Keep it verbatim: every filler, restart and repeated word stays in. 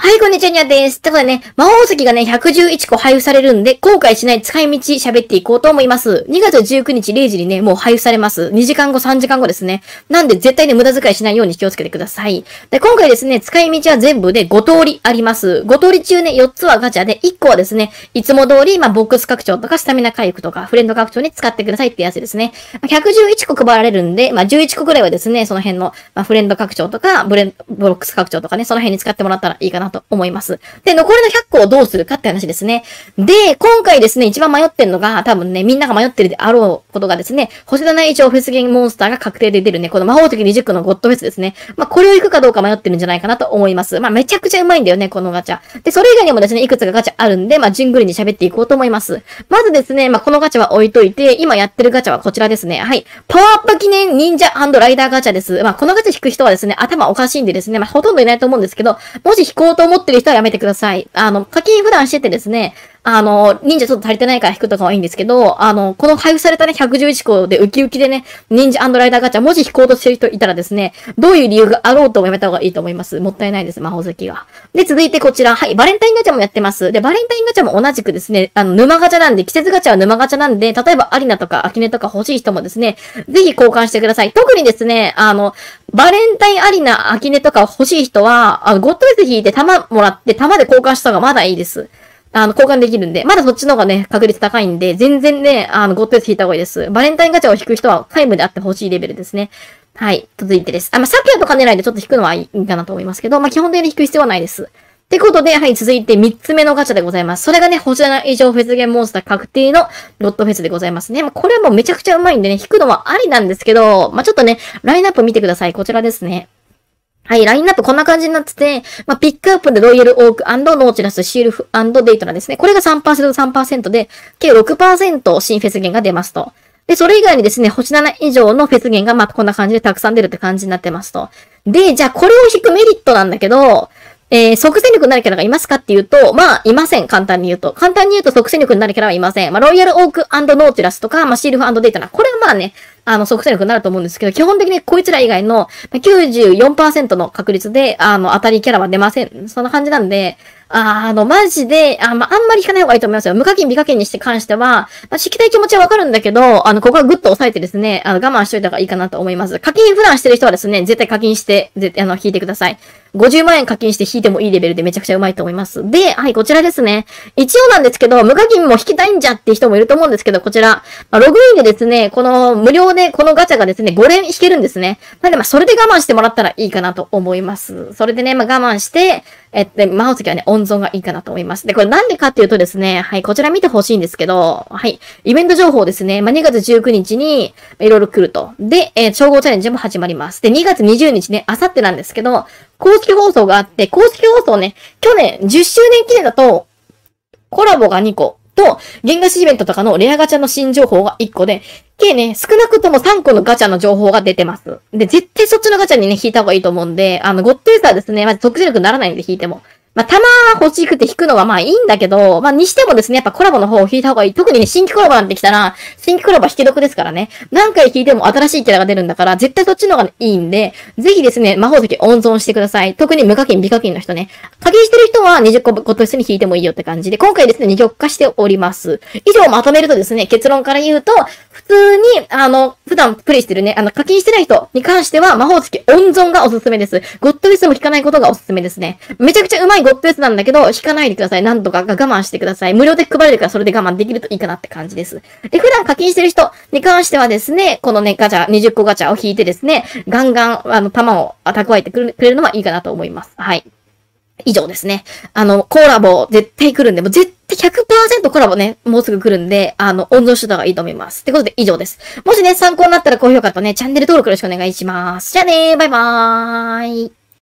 はい、こんにちは、にゃです。ってことでね、魔法石がね、ひゃくじゅういちこ配布されるんで、後悔しない使い道喋っていこうと思います。にがつじゅうくにちれいじにね、もう配布されます。にじかんご、さんじかんごですね。なんで絶対ね、無駄遣いしないように気をつけてください。で、今回ですね、使い道は全部でごとおりあります。ごとおり中ね、よっつはガチャで、いっこはですね、いつも通り、まあ、ボックス拡張とかスタミナ回復とか、フレンド拡張に使ってくださいってやつですね。ひゃくじゅういちこ配られるんで、まあ、じゅういちこくらいはですね、その辺の、まあ、フレンド拡張とか、ブレン、ボックス拡張とかね、その辺に使ってもらったらいいかなと思います。で、残りのひゃっこをどうするかって話ですね。で、今回ですね、一番迷ってんのが、多分ね、みんなが迷ってるであろうことがですね、星なな以上フェスゲンモンスターが確定で出るね、この魔法石にじゅっこのゴッドフェスですね。まあ、これを行くかどうか迷ってるんじゃないかなと思います。まあ、めちゃくちゃうまいんだよね、このガチャ。で、それ以外にもですね、いくつかガチャあるんで、まあ、じゅんぐりに喋っていこうと思います。まずですね、まあ、このガチャは置いといて、今やってるガチャはこちらですね。はい。パワーアップ記念忍者&ライダーガチャです。まあ、このガチャ引く人はですね、頭おかしいんでですね、まあ、ほとんどいないと思うんですけど、もし引こうと思ってる人はやめてください。あの、課金普段しててですね、あの、忍者ちょっと足りてないから引くとかはいいんですけど、あの、この配布されたね、ひゃくじゅういちこでウキウキでね、忍者&ライダーガチャ、もし引こうとしてる人いたらですね、どういう理由があろうともやめた方がいいと思います。もったいないです、魔法石が。で、続いてこちら、はい、バレンタインガチャもやってます。で、バレンタインガチャも同じくですね、あの、沼ガチャなんで、季節ガチャは沼ガチャなんで、例えばアリナとかアキネとか欲しい人もですね、ぜひ交換してください。特にですね、あの、バレンタインアリナ、アキネとか欲しい人は、あの、ゴッドフェス引いて弾もらって、弾で交換した方がまだいいです。あの、交換できるんで、まだそっちの方がね、確率高いんで、全然ね、あの、ゴッドフェス引いた方がいいです。バレンタインガチャを引く人は、皆無であってほしいレベルですね。はい。続いてです。あ、まあ、さっきとか狙いでちょっと引くのはいいかなと思いますけど、まあ、基本的に引く必要はないです。ってことで、はい、続いてみっつめのガチャでございます。それがね、星なな以上フェスゲンモンスター確定のゴッドフェスでございますね。まあ、これはもうめちゃくちゃうまいんでね、引くのはありなんですけど、まあ、ちょっとね、ラインナップ見てください。こちらですね。はい、ラインナップこんな感じになってて、まあ、ピックアップでロイヤルオーク&ノーチラス、シールフ&デイトナですね。これが さんパーセント、さんパーセント で、計 ろくパーセント 新フェスゲンが出ますと。で、それ以外にですね、星なな以上のフェスゲンがまあ、こんな感じでたくさん出るって感じになってますと。で、じゃあこれを引くメリットなんだけど、えー、即戦力になるキャラがいますかっていうと、まあ、いません。簡単に言うと。簡単に言うと即戦力になるキャラはいません。まあ、ロイヤルオーク&ノーチラスとか、まあ、シールフ&デイトナ。これはまあね、あの、即戦力になると思うんですけど、基本的にこいつら以外の きゅうじゅうよんパーセント の確率で、あの、当たりキャラは出ません。そんな感じなんで、あ, あの、マジで、あ、まあ、あんまり引かない方がいいと思いますよ。無課金、美課金にして関しては、まあ、引きたい気持ちはわかるんだけど、あの、ここはグッと押さえてですね、あの、我慢しといた方がいいかなと思います。課金普段してる人はですね、絶対課金して、ぜあの、引いてください。ごじゅうまんえん課金して引いてもいいレベルでめちゃくちゃうまいと思います。で、はい、こちらですね。一応なんですけど、無課金も引きたいんじゃって人もいると思うんですけど、こちら、まあ、ログインでですね、この無料でこのガチャがですね、ごれん引けるんですね。なので、まあ、それで我慢してもらったらいいかなと思います。それでね、まあ、我慢して、えっと、魔法石はね、温存がいいかなと思います。で、これなんでかっていうとですね、はい、こちら見てほしいんですけど、はい、イベント情報ですね、まあ、にがつじゅうくにちに、いろいろ来ると。で、えー、称号チャレンジも始まります。で、にがつにじゅうにちね、あさってなんですけど、公式放送があって、公式放送ね、去年じゅっしゅうねん記念だと、コラボがにこ。と、原画師イベントとかのレアガチャの新情報がいっこで、計ね、少なくともさんこのガチャの情報が出てます。で、絶対そっちのガチャにね、引いた方がいいと思うんで、あの、ゴッドエーサーですね、まず即戦力にならないんで引いても。まあ、弾欲しくて引くのはまあいいんだけど、まあ、にしてもですね、やっぱコラボの方を引いた方がいい。特にね、新規コラボなんて来たら、新規コラボは引き得ですからね。何回引いても新しいキャラが出るんだから、絶対そっちの方がいいんで、ぜひですね、魔法石温存してください。特に無課金、美課金の人ね。課金してる人はにじゅっこごと一緒に引いてもいいよって感じで、今回ですね、二極化しております。以上まとめるとですね、結論から言うと、普通に、あの、普段プレイしてるね、あの、課金してない人に関しては、魔法石温存がおすすめです。ゴッドフェスも引かないことがおすすめですね。めちゃくちゃうまいゴッドフェスなんだけど、引かないでください。なんとか我慢してください。無料で配れるからそれで我慢できるといいかなって感じです。で、普段課金してる人に関してはですね、このね、ガチャ、にじゅっこガチャを引いてですね、ガンガン、あの、弾を蓄えてくれるのはいいかなと思います。はい。以上ですね。あの、コラボ絶対来るんで、もう絶対 ひゃくパーセント コラボね、もうすぐ来るんで、あの、温存してた方がいいと思います。ってことで以上です。もしね、参考になったら高評価とね、チャンネル登録よろしくお願いします。じゃあねー、バイバーイ。